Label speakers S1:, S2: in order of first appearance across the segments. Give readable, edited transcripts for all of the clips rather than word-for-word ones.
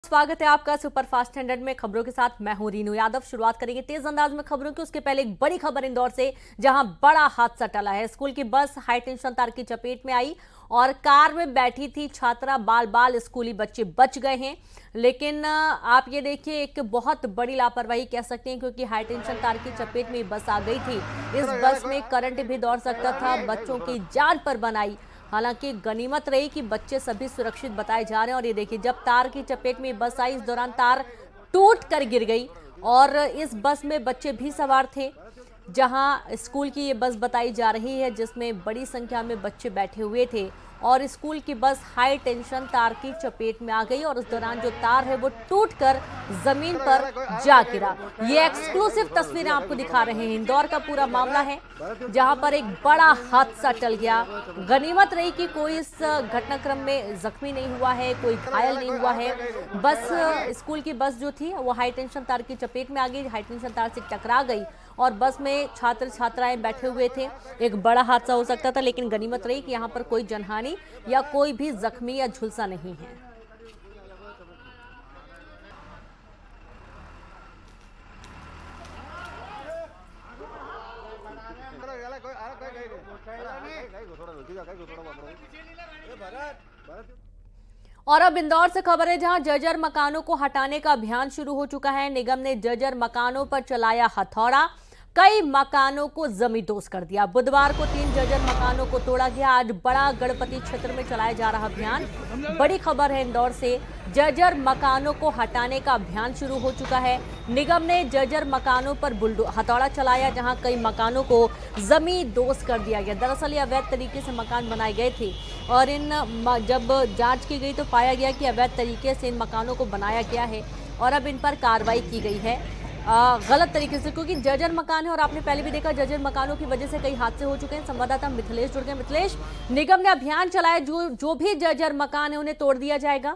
S1: स्वागत है आपका सुपरफास्ट 100 में। खबरों के साथ मैं हूं रीनू यादव। शुरुआत करेंगे तेज अंदाज में खबरों की। उसके पहले एक बड़ी खबर इंदौर से, जहां बड़ा हादसा टला है। स्कूल की बस हाई टेंशन तार की चपेट में आई और कार में बैठी थी छात्रा। बाल स्कूली बच्चे बच गए हैं, लेकिन आप ये देखिए, एक बहुत बड़ी लापरवाही कह सकते हैं, क्योंकि हाई टेंशन तार की चपेट में बस आ गई थी। इस बस में करंट भी दौड़ सकता था। बच्चों की जान पर बनाई। हालांकि गनीमत रही कि बच्चे सभी सुरक्षित बताए जा रहे हैं। और ये देखिए, जब तार की चपेट में बस आई, इस दौरान तार टूट कर गिर गई और इस बस में बच्चे भी सवार थे। जहां स्कूल की ये बस बताई जा रही है, जिसमें बड़ी संख्या में बच्चे बैठे हुए थे और स्कूल की बस हाई टेंशन तार की चपेट में आ गई और उस दौरान जो तार है वो टूटकर जमीन पर जा गिरा। ये एक्सक्लूसिव तस्वीरें आपको दिखा रहे हैं। इंदौर का पूरा मामला है, जहां पर एक बड़ा हादसा टल गया। गनीमत रही कि कोई इस घटनाक्रम में जख्मी नहीं हुआ है, कोई घायल नहीं हुआ है। बस स्कूल की बस जो थी वो हाई टेंशन तार की चपेट में आ गई, हाई टेंशन तार से टकरा गई और बस में छात्र छात्राएं बैठे हुए थे। एक बड़ा हादसा हो सकता था, लेकिन गनीमत रही कि यहाँ पर कोई जनहानि या कोई भी जख्मी या झुलसा नहीं है। और अब इंदौर से खबर है, जहां जर्जर मकानों को हटाने का अभियान शुरू हो चुका है। निगम ने जर्जर मकानों पर चलाया हथौड़ा, कई मकानों को जमींदोज कर दिया। बुधवार को 3 जर्जर मकानों को तोड़ा गया। आज बड़ा गणपति क्षेत्र में चलाया जा रहा अभियान। बड़ी खबर है इंदौर से, जर्जर मकानों को हटाने का अभियान शुरू हो चुका है। निगम ने जर्जर मकानों पर हथौड़ा चलाया, जहां कई मकानों को जमींदोज कर दिया गया। दरअसल ये अवैध तरीके से मकान बनाए गए थे और जब जांच की गई तो पाया गया कि अवैध तरीके से इन मकानों को बनाया गया है और अब इन पर कार्रवाई की गई है गलत तरीके से, क्योंकि जर्जर मकान है और आपने पहले भी देखा, जर्जर मकानों की वजह से कई हादसे हो चुके हैं। संवाददाता मिथिलेश जुड़ गए। मिथिलेश, निगम ने अभियान चलाया, जो भी जर्जर मकान है उन्हें तोड़ दिया जाएगा।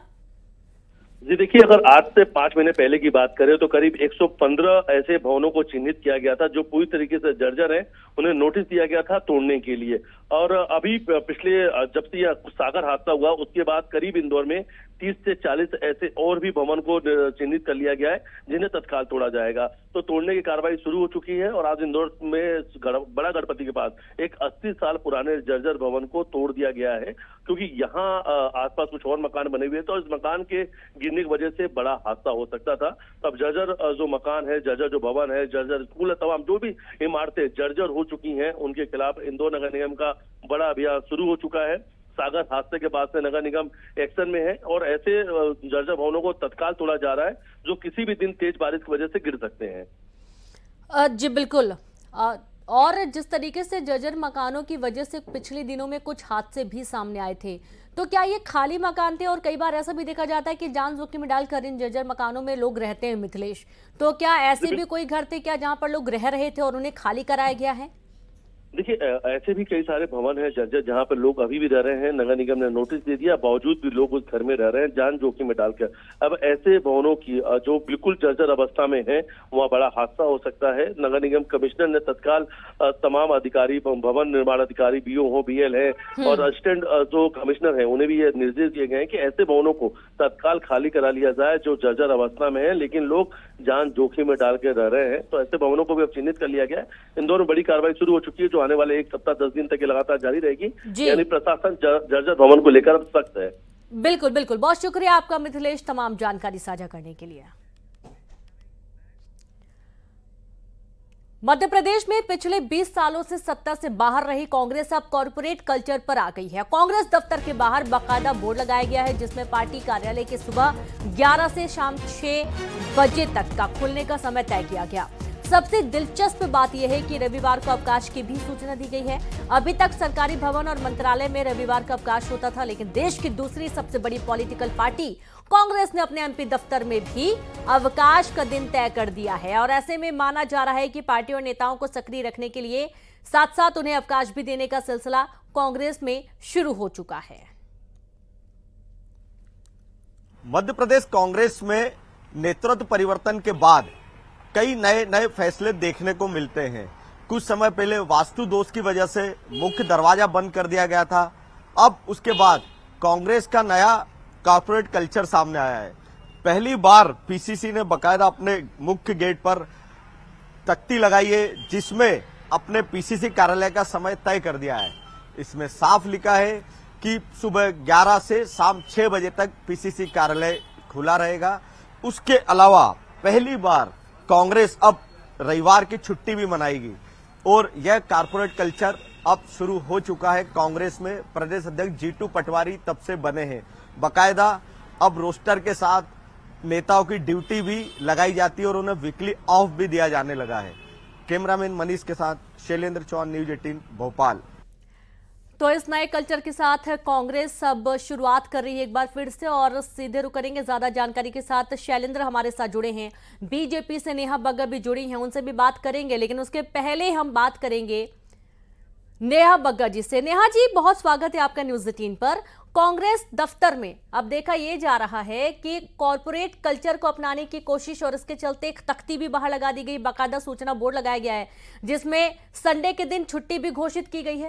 S2: जी देखिए, अगर आज से 5 महीने पहले की बात करें तो करीब 115 ऐसे भवनों को चिन्हित किया गया था जो पूरी तरीके से जर्जर हैं। उन्हें नोटिस दिया गया था तोड़ने के लिए। और अभी पिछले जब से यह सागर हादसा हुआ उसके बाद करीब इंदौर में 30 से 40 ऐसे और भी भवन को चिन्हित कर लिया गया है, जिन्हें तत्काल तोड़ा जाएगा। तो तोड़ने की कार्रवाई शुरू हो चुकी है और आज इंदौर में बड़ा गणपति के पास एक 80 साल पुराने जर्जर भवन को तोड़ दिया गया है, क्योंकि यहाँ आसपास कुछ और मकान बने हुए थे और इस मकान के गिरने की वजह से बड़ा हादसा हो सकता था। तब जर्जर जो मकान है, जर्जर जो भवन है, जर्जर स्कूल है, तमाम जो भी इमारतें जर्जर हो चुकी हैं, उनके खिलाफ इंदौर नगर निगम का बड़ा अभियान शुरू हो चुका है। सागर हादसे के बाद से नगर निगम एक्शन में है और ऐसे जर्जर भवनों को तत्काल तोड़ा जा रहा है जो किसी भी दिन तेज बारिश की वजह से गिर सकते हैं।
S1: जी बिल्कुल। और जिस तरीके से जर्जर मकानों की वजह से पिछले दिनों में कुछ हादसे भी सामने आए थे, तो क्या ये खाली मकान थे? और कई बार ऐसा भी देखा जाता है कि जान जोखिम में डालकर इन जर्जर मकानों में लोग रहते हैं। मिथिलेश, तो क्या ऐसे भी कोई घर थे क्या जहां पर लोग रह रहे थे और उन्हें खाली कराया गया है?
S2: देखिए, ऐसे भी कई सारे भवन हैं जर्जर जहां पर लोग अभी भी रह रहे हैं। नगर निगम ने नोटिस दे दिया, बावजूद भी लोग उस घर में रह रहे हैं जान जोखिम में डालकर। अब ऐसे भवनों की जो बिल्कुल जर्जर अवस्था में है, वहाँ बड़ा हादसा हो सकता है। नगर निगम कमिश्नर ने तत्काल तमाम अधिकारी, भवन निर्माण अधिकारी, बीओ हो, बीएल है और असिस्टेंट जो कमिश्नर है, उन्हें भी ये निर्देश दिए गए हैं कि ऐसे भवनों को तत्काल खाली करा लिया जाए जो जर्जर अवस्था में है लेकिन लोग जान जोखिम में डाल के रह रहे हैं। तो ऐसे भवनों को भी अब चिन्हित कर लिया गया है। इंदौर में बड़ी कार्रवाई शुरू हो चुकी है, जो आने वाले 1 सप्ताह 10 दिन तक लगातार जारी रहेगी। यानी प्रशासन जर्जर भवन को लेकर अब सख्त है।
S1: बिल्कुल बिल्कुल, बहुत शुक्रिया आपका मिथिलेश तमाम जानकारी साझा करने के लिए। मध्य प्रदेश में पिछले 20 सालों से सत्ता से बाहर रही कांग्रेस अब कॉर्पोरेट कल्चर पर आ गई है। कांग्रेस दफ्तर के बाहर बाकायदा बोर्ड लगाया गया है, जिसमें पार्टी कार्यालय के सुबह 11 से शाम 6 बजे तक का खुलने का समय तय किया गया। सबसे दिलचस्प बात यह है कि रविवार को अवकाश की भी सूचना दी गई है। अभी तक सरकारी भवन और मंत्रालय में रविवार का अवकाश होता था, लेकिन देश की दूसरी सबसे बड़ी पॉलिटिकल पार्टी कांग्रेस ने अपने एमपी दफ्तर में भी अवकाश का दिन तय कर दिया है और ऐसे में माना जा रहा है कि पार्टी और नेताओं को सक्रिय रखने के लिए साथ साथ उन्हें अवकाश भी देने का सिलसिला कांग्रेस में शुरू हो चुका है।
S3: मध्य प्रदेश कांग्रेस में नेतृत्व परिवर्तन के बाद कई नए फैसले देखने को मिलते हैं। कुछ समय पहले वास्तु दोष की वजह से मुख्य दरवाजा बंद कर दिया गया था। अब उसके बाद कांग्रेस का नया कॉर्पोरेट कल्चर सामने आया है। पहली बार पीसीसी ने बकायदा अपने मुख्य गेट पर तख्ती लगाई है जिसमें अपने पीसीसी कार्यालय का समय तय कर दिया है। इसमें साफ लिखा है कि सुबह 11 से शाम 6 बजे तक पीसीसी कार्यालय खुला रहेगा। उसके अलावा पहली बार कांग्रेस अब रविवार की छुट्टी भी मनाएगी और यह कारपोरेट कल्चर अब शुरू हो चुका है कांग्रेस में। प्रदेश अध्यक्ष जीतू पटवारी तब से बने हैं। बकायदा अब रोस्टर के साथ नेताओं की ड्यूटी भी लगाई जाती है और उन्हें वीकली ऑफ भी दिया जाने लगा है। कैमरामैन मनीष के साथ शैलेंद्र चौहान, न्यूज 18 भोपाल।
S1: तो इस नए कल्चर के साथ कांग्रेस अब शुरुआत कर रही है एक बार फिर से, और सीधे रुक करेंगे ज्यादा जानकारी के साथ। शैलेंद्र हमारे साथ जुड़े हैं, बीजेपी से नेहा बग्गा भी जुड़ी हैं, उनसे भी बात करेंगे, लेकिन उसके पहले हम बात करेंगे नेहा बग्गा जी से। नेहा जी, बहुत स्वागत है आपका न्यूज 18 पर। कांग्रेस दफ्तर में अब देखा यह जा रहा है कि कॉर्पोरेट कल्चर को अपनाने की कोशिश, और इसके चलते एक तख्ती भी बाहर लगा दी गई, बाकायदा सूचना बोर्ड लगाया गया है जिसमें संडे के दिन छुट्टी भी घोषित की गई है।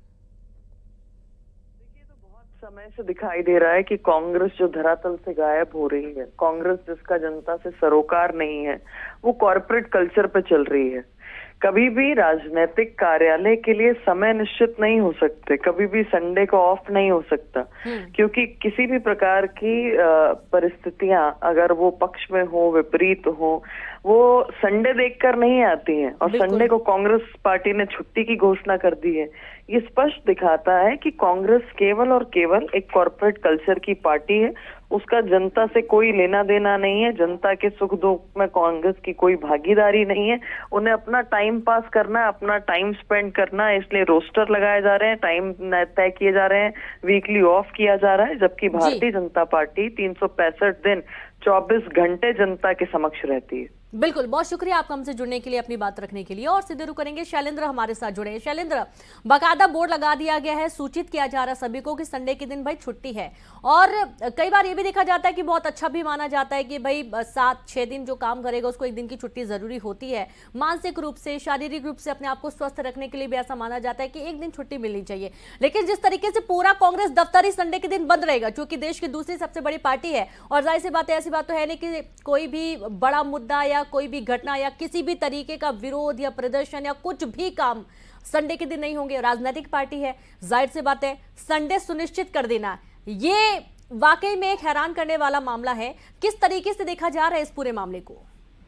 S4: समय से दिखाई दे रहा है कि कांग्रेस जो धरातल से गायब हो रही है, कांग्रेस जिसका जनता से सरोकार नहीं है, वो कॉर्पोरेट कल्चर पे चल रही है। कभी भी राजनीतिक कार्यालय के लिए समय निश्चित नहीं हो सकते, कभी भी संडे को ऑफ नहीं हो सकता, क्योंकि किसी भी प्रकार की परिस्थितियां अगर वो पक्ष में हो, विपरीत हो, वो संडे देखकर नहीं आती हैं। और संडे को कांग्रेस पार्टी ने छुट्टी की घोषणा कर दी है। ये स्पष्ट दिखाता है कि कांग्रेस केवल और केवल एक कॉर्पोरेट कल्चर की पार्टी है, उसका जनता से कोई लेना देना नहीं है, जनता के सुख दुख में कांग्रेस की कोई भागीदारी नहीं है। उन्हें अपना टाइम पास करना है, अपना टाइम स्पेंड करना है, इसलिए रोस्टर लगाए जा रहे हैं, टाइम तय किए जा रहे हैं, वीकली ऑफ किया जा रहा है। जबकि भारतीय जनता पार्टी 365 दिन 24 घंटे जनता के समक्ष रहती है।
S1: बिल्कुल, बहुत शुक्रिया आपका हमसे जुड़ने के लिए, अपनी बात रखने के लिए। और सीधे रुक करेंगे, शैलेंद्र हमारे साथ जुड़े हैं। शैलेंद्र, बाकायदा बोर्ड लगा दिया गया है, सूचित किया जा रहा है सभी को कि संडे के दिन भाई छुट्टी है। और कई बार ये भी देखा जाता है कि बहुत अच्छा भी माना जाता है कि भाई 7-6 दिन जो काम करेगा उसको एक दिन की छुट्टी जरूरी होती है। मानसिक रूप से, शारीरिक रूप से अपने आप को स्वस्थ रखने के लिए भी ऐसा माना जाता है कि एक दिन छुट्टी मिलनी चाहिए। लेकिन जिस तरीके से पूरा कांग्रेस दफ्तर ही संडे के दिन बंद रहेगा, क्योंकि देश की दूसरी सबसे बड़ी पार्टी है, और जाहिर सी बात है, ऐसी बात तो है नहीं कि कोई भी बड़ा मुद्दा या कोई भी घटना या किसी भी तरीके का विरोध या प्रदर्शन या कुछ भी काम संडे के दिन नहीं होंगे। राजनीतिक पार्टी है, जाहिर सी बात है संडे सुनिश्चित कर देना, ये वाकई में एक हैरान करने वाला मामला है। किस तरीके से देखा जा रहा है इस पूरे मामले को?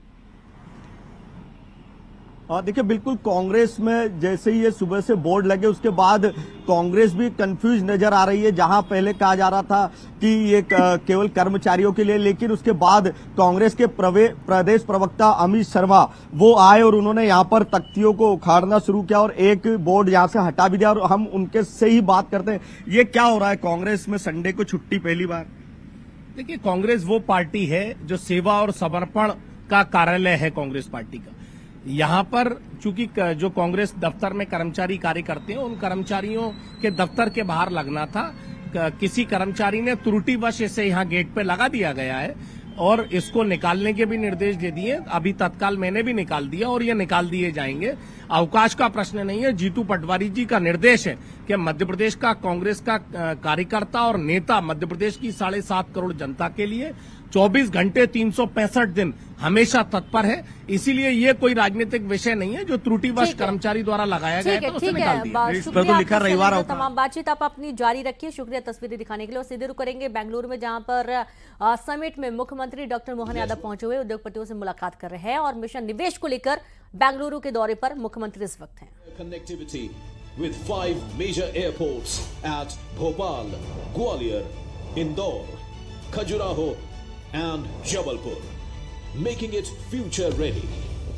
S3: देखिए, बिल्कुल कांग्रेस में जैसे ही ये सुबह से बोर्ड लगे उसके बाद कांग्रेस भी कंफ्यूज नजर आ रही है। जहां पहले कहा जा रहा था कि ये केवल कर्मचारियों के लिए, लेकिन उसके बाद कांग्रेस के प्रदेश प्रवक्ता अमित शर्मा वो आए और उन्होंने यहां पर तख्तियों को उखाड़ना शुरू किया और एक बोर्ड यहां से हटा भी दिया। और हम उनके से ही बात करते हैं, ये क्या हो रहा है कांग्रेस में संडे को छुट्टी पहली बार?
S5: देखिए, कांग्रेस वो पार्टी है जो सेवा और समर्पण का कार्यालय है कांग्रेस पार्टी का। यहाँ पर चूंकि जो कांग्रेस दफ्तर में कर्मचारी कार्य करते हैं, उन कर्मचारियों के दफ्तर के बाहर लगना था, किसी कर्मचारी ने त्रुटिवश इसे यहाँ गेट पे लगा दिया गया है और इसको निकालने के भी निर्देश दे दिए। अभी तत्काल मैंने भी निकाल दिया और ये निकाल दिए जाएंगे। अवकाश का प्रश्न नहीं है। जीतू पटवारी जी का निर्देश है कि मध्य प्रदेश का कांग्रेस का कार्यकर्ता और नेता मध्य प्रदेश की 7.5 करोड़ जनता के लिए 24 घंटे 365 दिन हमेशा तत्पर है। इसीलिए ये कोई राजनीतिक विषय नहीं है जो त्रुटिवश कर्मचारी द्वारा लगाया गया है, तो उसे निकाल दिया।
S3: इस पर तो लिखा रविवार
S1: तमाम बातचीत आप अपनी जारी रखिए। शुक्रिया तस्वीरें दिखाने के लिए। और सीधे रुक करेंगे बेंगलुरु में, जहां पर समिट में मुख्यमंत्री डॉक्टर मोहन यादव पहुंचे हुए उद्योगपतियों से मुलाकात कर रहे हैं और मिशन निवेश को लेकर बेंगलुरु के दौरे पर मुख्यमंत्री इस वक्त हैं।
S6: Connectivity with 5 major airports at Bhopal, Gwalior, Indore, Khajuraho and Jabalpur, making it future ready.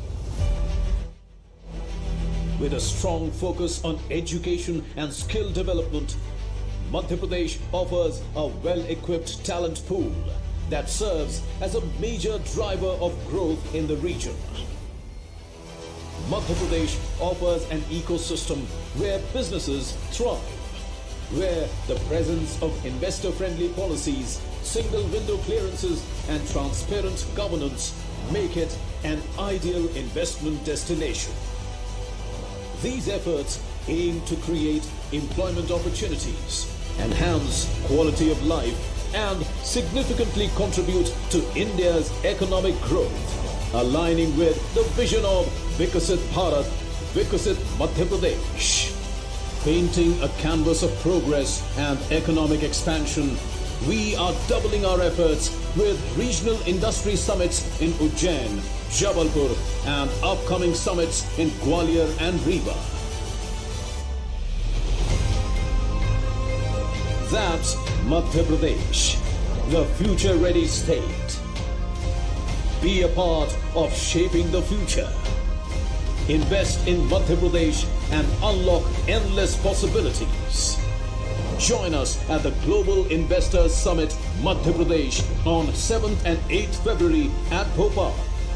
S6: With a strong focus on education and skill development, Madhya Pradesh offers a well-equipped talent pool that serves as a major driver of growth in the region. Madhya Pradesh offers an ecosystem where businesses thrive, where the presence of investor-friendly policies, single window clearances and transparent governance make it an ideal investment destination. These efforts aim to create employment opportunities, enhance quality of life and significantly contribute to India's economic growth, aligning with the vision of Vikasit Bharat, Vikasit Madhya Pradesh. Painting a canvas of progress and economic expansion, we are doubling our efforts with regional industry summits in Ujjain, Jabalpur, and upcoming summits in Gwalior and Rewa. That's Madhya Pradesh, the future-ready state. Be a part of shaping the future. Invest in Madhya Pradesh and unlock endless possibilities. Join us at the Global Investors Summit Madhya Pradesh on 7th and 8th February at Bhopal.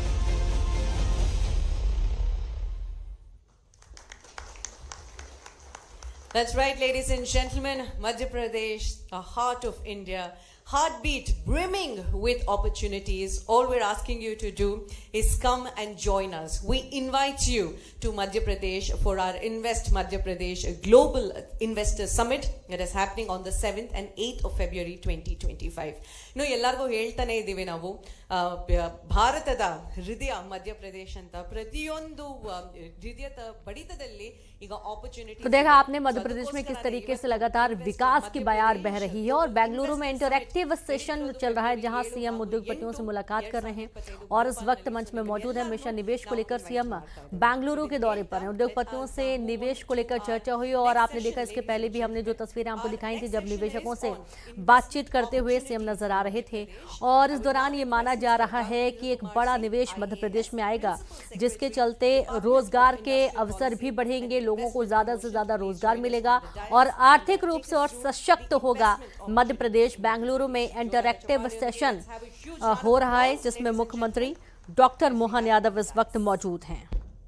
S7: That's right, ladies and gentlemen. Madhya Pradesh, the heart of India, heartbeat brimming with opportunities. All we're asking you to do is come and join us. We invite you to Madhya Pradesh for our Invest Madhya Pradesh Global Investor Summit that is happening on the 7th and 8th of February 2025. No, ಎಲ್ಲರಿಗೂ ಹೇಳ್ತಾನೆ ಇದೀವಿ ನಾವು ಭಾರತದ ಹೃದಯ ಮಧ್ಯಪ್ರದೇಶ ಅಂತ ಪ್ರತಿಯೊಂದು ಹೃದಯದ ಬಡಿತದಲ್ಲಿ ಈಗ अपॉर्चुनिटी।
S1: तो देखा आपने मध्य प्रदेश में किस तरीके से लगातार विकास की बयार बह रही है और बेंगलुरु में इंटरैक्टिव सेशन चल रहा है जहां सीएम उद्योगपतियों से मुलाकात कर रहे हैं और इस वक्त मंच में मौजूद है। हमेशा निवेश को लेकर सीएम बेंगलुरु के दौरे पर हैं। उद्योगपतियों से निवेश को लेकर चर्चा हुई और आपने देखा इसके पहले भी हमने जो तस्वीरें आपको दिखाई थी जब निवेशकों से बातचीत करते हुए सीएम नजर आ रहे थे और इस दौरान ये माना जा रहा है कि एक बड़ा निवेश मध्य प्रदेश में आएगा जिसके चलते रोजगार के अवसर भी बढ़ेंगे, लोगों को ज्यादा से ज्यादा रोजगार मिलेगा और आर्थिक रूप से और सशक्त होगा मध्य प्रदेश। बेंगलुरु में इंटरैक्टिव सेशन हो रहा है जिसमें मुख्यमंत्री डॉक्टर मोहन यादव इस वक्त मौजूद हैं।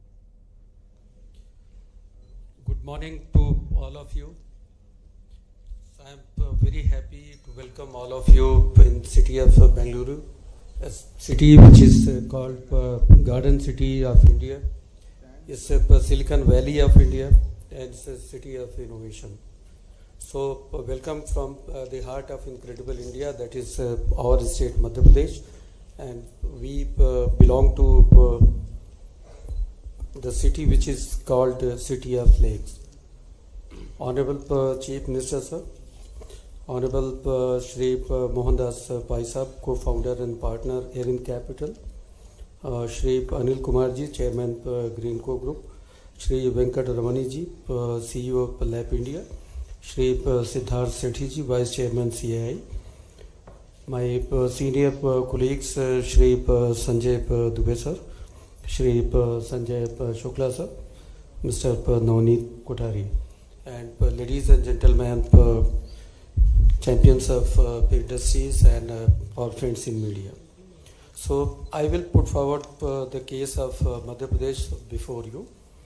S8: Good morning to all of you. I am very happy to welcome all of you in city of Bengaluru, a city which is called Garden City of India. It's a Silicon Valley of India and it's a city of innovation. So welcome from the heart of incredible India, that is our state Madhya Pradesh, and we belong to the city which is called City of Lakes. Honorable Chief Minister Sir, Honorable Shri Mohandas Pai Sahab, co-founder and partner Erin Capital, Shri Anil Kumar ji, Chairman Greenco Group, Shri Venkat Ramani ji, CEO Lab India, Shri Siddharth Sethi ji, Vice Chairman CAI, my senior colleagues Shri Sanjay Dubey sir, Shri Sanjay Shukla sir, Mr. Navneet Kothari, and ladies and gentlemen, champions of industries and our friends in media. So I will put forward the case of Madhya Pradesh before you.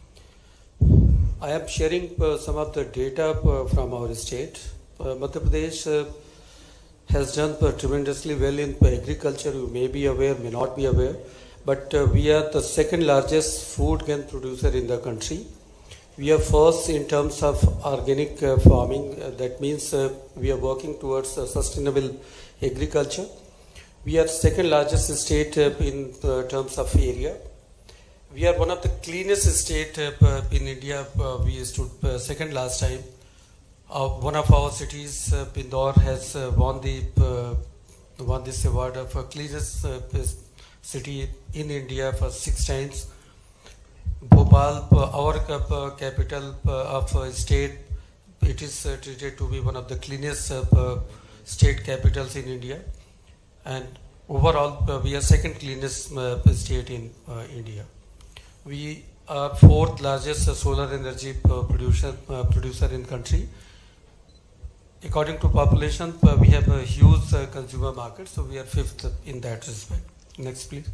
S8: I am sharing some of the data from our state. Madhya Pradesh has done tremendously well in agriculture. You may be aware, may not be aware, but we are the second largest food grain producer in the country. We are first in terms of organic farming. That means we are working towards sustainable agriculture. We are second largest state in terms of area. We are one of the cleanest state in India. We stood second last time. One of our cities, Indore, has won this award of cleanest city in India for 6 times. Bhopal, our capital of state, it is treated to be one of the cleanest state capitals in India, and overall we are second cleanest state in India. We are fourth largest solar energy producer in country. According to population, we have a huge consumer market, so we are fifth in that respect. Next, please.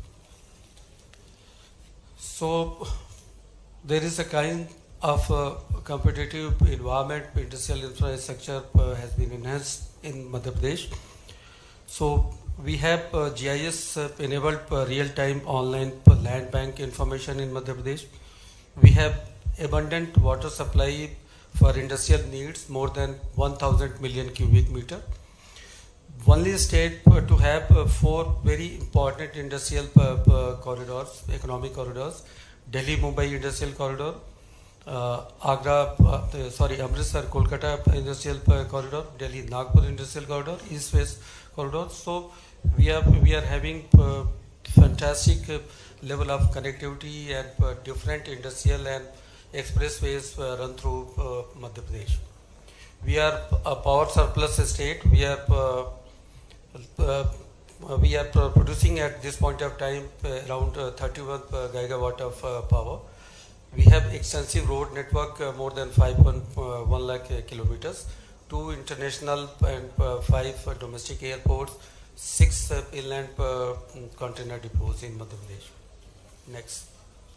S8: So there is a kind of competitive environment. Industrial infrastructure has been enhanced in Madhya Pradesh. So we have GIS enabled real-time online land bank information in Madhya Pradesh. We have abundant water supply for industrial needs, more than 1,000 million cubic meter. only state to have 4 very important industrial corridors, economic corridors: Delhi-Mumbai Industrial Corridor, Amritsar Kolkata Industrial Corridor, Delhi-Nagpur Industrial Corridor, East-West Corridor. So we are having fantastic level of connectivity and different industrial and expressways run through Madhya Pradesh. We are a power surplus state. We are producing at this point of time around 31 gigawatt of power. We have extensive road network, more than 5.1 lakh kilometers, 2 international and 5 domestic airports, 6 inland container depots in Madhya Pradesh. Next.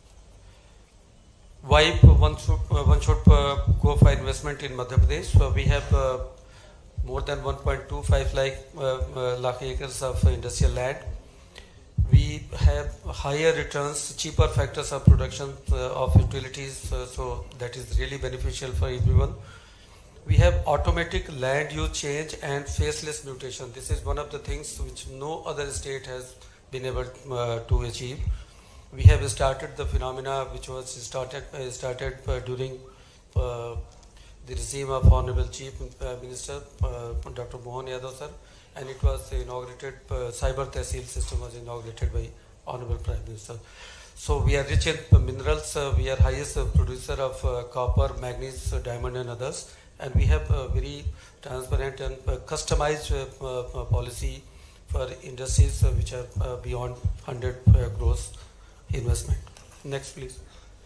S8: Why one should go for investment in Madhya Pradesh? We have more than 1.25 lakh acres of industrial land. We have higher returns, cheaper factors of production of utilities, so that is really beneficial for everyone. We have automatic land use change and faceless mutation. This is one of the things which no other state has been able to achieve. We have started the phenomena which was started during the regime of Honorable Chief Minister Dr. Mohan Yadav sir, and it was inaugurated. Cyber Tehsil system was inaugurated by Honorable Prime Minister. So we are rich in minerals. We are highest producer of copper, manganese, diamond, and others. And we have a very transparent and customized policy for industries which are beyond 100 crores investment. Next, please.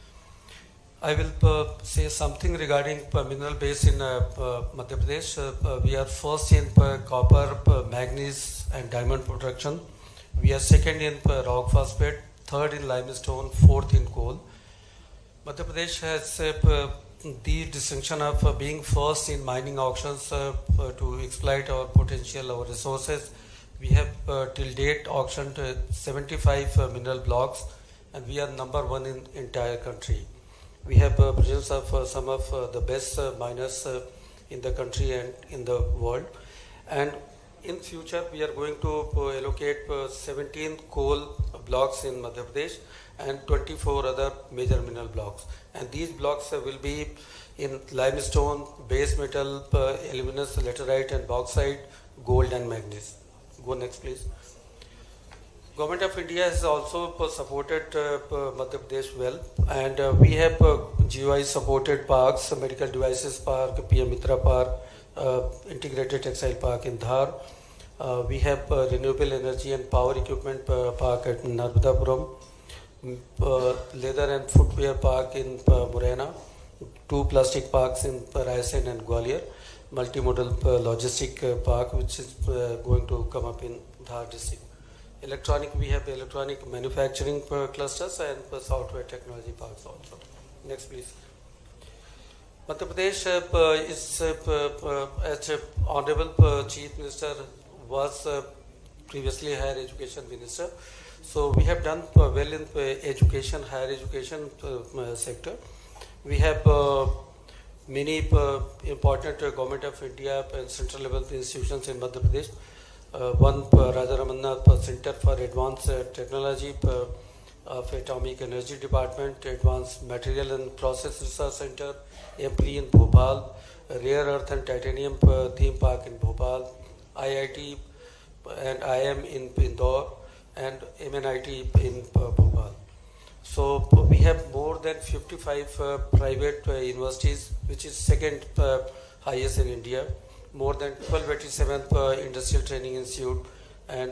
S8: I will say something regarding mineral base in Madhya Pradesh. We are first in copper, manganese, and diamond production. We are second in rock phosphate, third in limestone, fourth in coal. Madhya Pradesh has the distinction of being first in mining auctions to exploit our potential, our resources. We have till date auctioned 75 mineral blocks, and we are number 1 in entire country. We have presence of some of the best miners in the country and in the world. And in future, we are going to allocate 17 coal blocks in Madhya Pradesh and 24 other major mineral blocks. And these blocks will be in limestone, base metal, aluminous, laterite, and bauxite, gold, and manganese. Go next, please. Government of India has also supported Madhya Pradesh well, and we have GOI supported parks, medical devices park, PM Mitra park, integrated textile park in Dhar. We have renewable energy and power equipment park at Narmadapuram, leather and footwear park in Morena, 2 plastic parks in Raisen and Gwalior, multimodal logistic park which is going to come up in Dhar district. We have electronic manufacturing clusters and software technology parks also. Next, please. Madhya Pradesh is, as Honorable Chief Minister was previously Higher Education Minister. So we have done well in education, higher education sector. We have many important Government of India and central level institutions in Madhya Pradesh. One Raja Ramannath Center for Advanced Technology of Atomic Energy Department, Advanced Material and Process Research Center, AMPLI in Bhopal, Rare Earth and Titanium Theme Park in Bhopal, IIT and IM in Indore, and MNIT in Bhopal. So we have more than 55 private universities, which is second highest in India. More than 1287 industrial training institute and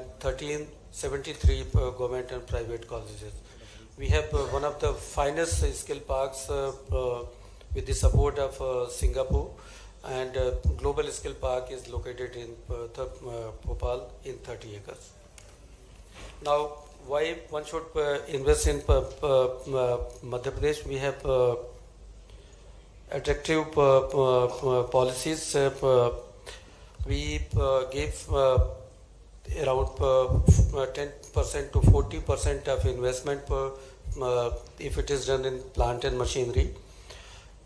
S8: 1373 government and private colleges. We have one of the finest skill parks with the support of Singapore, and Global Skill Park is located in Bhopal in 30 acres. Now, why one should invest in Madhya Pradesh? We have attractive policies. We give around 10% to 40% of investment if it is done in plant and machinery.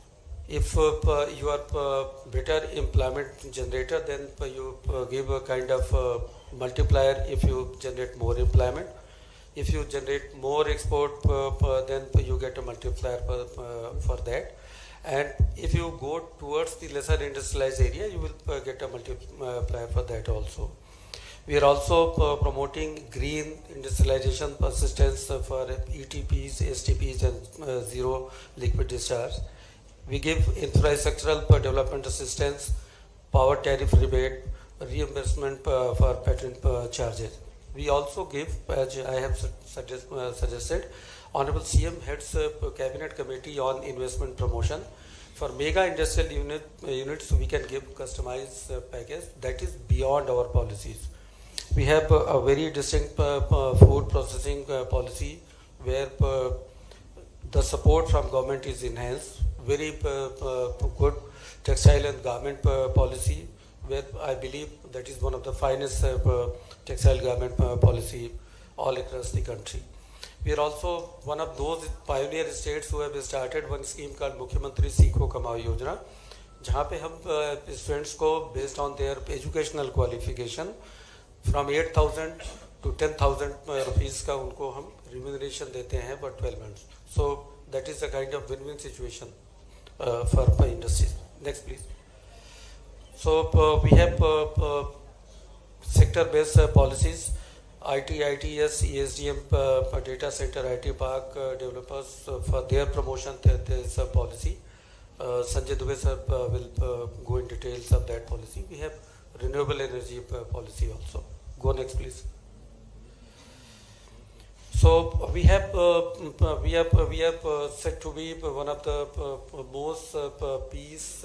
S8: If you are better employment generator, then you give a kind of multiplier if you generate more employment. If you generate more export, then you get a multiplier for that. And if you go towards the lesser industrialized area, you will get a multiplier for that also. We are also promoting green industrialization persistence for ETPs, STPs, and zero liquid discharge. We give infrastructural development assistance, power tariff rebate, reimbursement for patent charges. We also give, as I have suggested, Honorable CM heads a Cabinet Committee on Investment Promotion. For mega industrial units, we can give customized package that is beyond our policies. We have a very distinct food processing policy where the support from government is enhanced. Very good textile and garment policy, where I believe that is one of the finest textile garment policy all across the country. We are also one of those pioneer states who have started one scheme called Mukhyamantri Seekho Kamao Yojana, जहाँ पे हम students को based on their educational qualification from 8,000 to 10,000 rupees का उनको हम remuneration देते हैं for 12 months. So that is a kind of win-win situation for industries. Next, please. So we have sector-based policies. IT, ITS, ESDM, data center, IT park developers for their promotion. There is a policy. Sanjay Dubey sir will go in details of that policy. We have renewable energy policy also. Go next, please. So we have said to be one of the most peace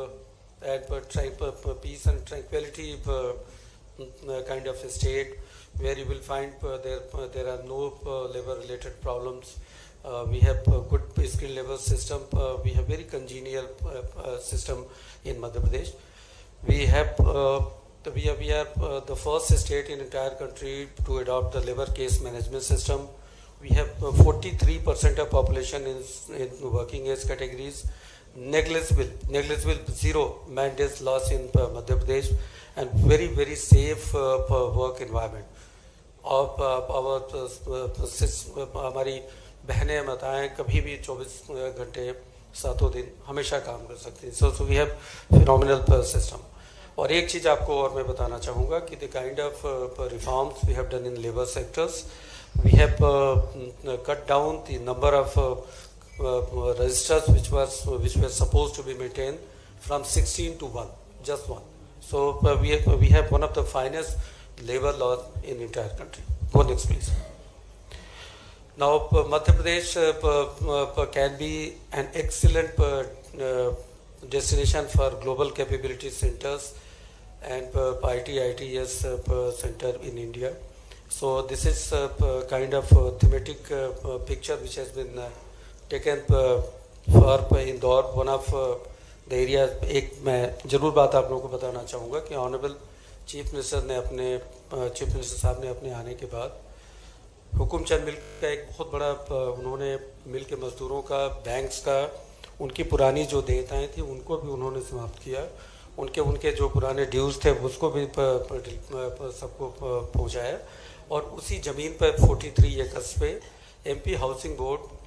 S8: and tranquility kind of a state, where you will find there are no labor-related problems. We have good skill labor system. We have very congenial system in Madhya Pradesh. We are the first state in entire country to adopt the labor case management system. We have 43% of population in working age categories. Negligible zero man days loss in Madhya Pradesh, and very safe work environment. और हमारी बहनें माताएं कभी भी 24 घंटे 7 दिन हमेशा काम कर सकती हैं. So we have phenomenal system. और एक चीज़ आपको और मैं बताना चाहूँगा कि the kind of reforms we have done in labor sectors, we have cut down the number of registers which were supposed to be maintained from 16 to 1, just 1. So we have one of the finest labor laws in entire country. Go next, please. Now Madhya Pradesh can be an excellent destination for global capability centers and IT, ITS center in India. So this is a kind of thematic picture which has been taken for Indore, one of the areas. एक मैं जरूर बात आप लोगों को बताना चाहूँगा कि ऑनरेबल चीफ मिनिस्टर साहब ने अपने आने के बाद हुकुमचंद मिल का एक बहुत बड़ा उन्होंने मिल के मजदूरों का, बैंक्स का, उनकी पुरानी जो देयताएं थी उनको भी उन्होंने समाप्त किया. उनके जो पुराने ड्यूज थे उसको भी सबको पहुंचाया. और उसी ज़मीन पर 43 एकड़ पे MP हाउसिंग बोर्ड